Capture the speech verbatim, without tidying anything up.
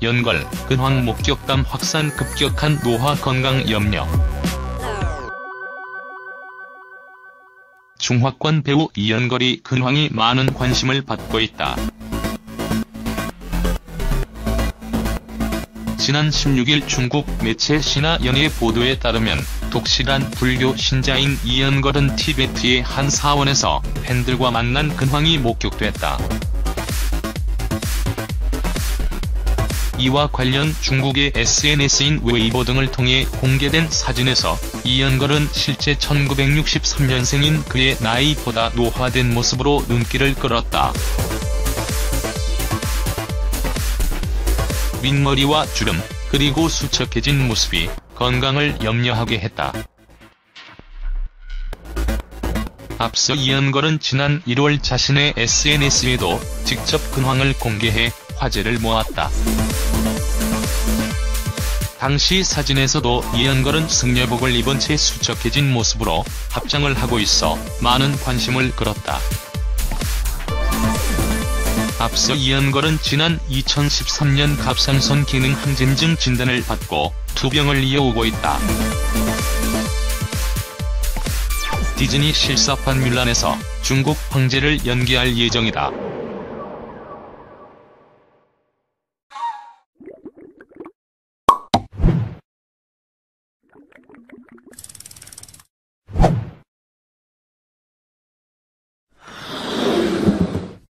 연걸, 근황 목격담 확산 급격한 노화 건강 염려. 중화권 배우 이연걸이 근황이 많은 관심을 받고 있다. 지난 십육일 중국 매체 신화연의 보도에 따르면 독실한 불교 신자인 이연걸은 티베트의 한 사원에서 팬들과 만난 근황이 목격됐다. 이와 관련 중국의 에스엔에스인 웨이보 등을 통해 공개된 사진에서 이연걸은 실제 천구백육십삼년생인 그의 나이보다 노화된 모습으로 눈길을 끌었다. 윗머리와 주름, 그리고 수척해진 모습이 건강을 염려하게 했다. 앞서 이연걸은 지난 일월 자신의 에스엔에스에도 직접 근황을 공개해 화제를 모았다. 당시 사진에서도 이연걸은 승려복을 입은 채 수척해진 모습으로 합장을 하고 있어 많은 관심을 끌었다. 앞서 이연걸은 지난 이천십삼년 갑상선 기능 항진증 진단을 받고 투병을 이어오고 있다. 디즈니 실사판 뮬란에서 중국 황제를 연기할 예정이다.